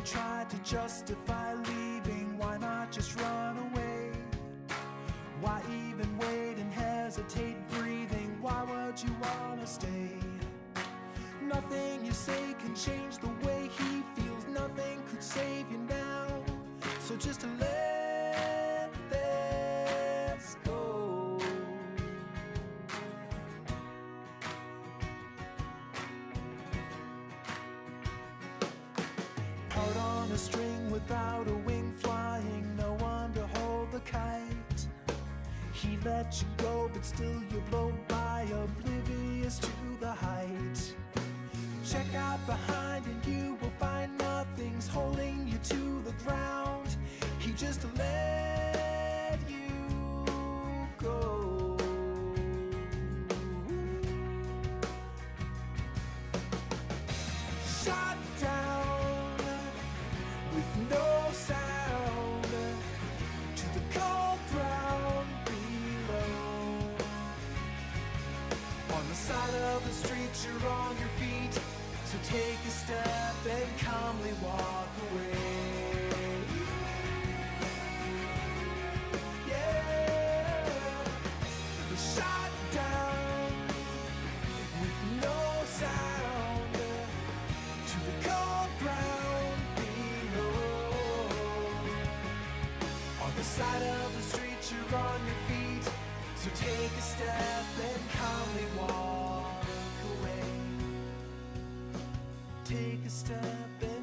try to justify leaving, why not just run away? Why even wait and hesitate breathing? Why would you wanna stay? Nothing you say can change the way he feels. Nothing could save you now. So just let this go. Out on a string without a wing flying, no one to hold the kite. He let you go, but still you blow by, oblivious to the height. Check out behind and you will find nothing's holding you to the ground. He just let you go. Shot down with no sound to the cold ground below. On the side of the street you're on your feet, so take a step and calmly walk away. Yeah, shot down with no sound to the cold ground below. On the side of the street you're on your feet, so take a step and calmly walk away. Take a step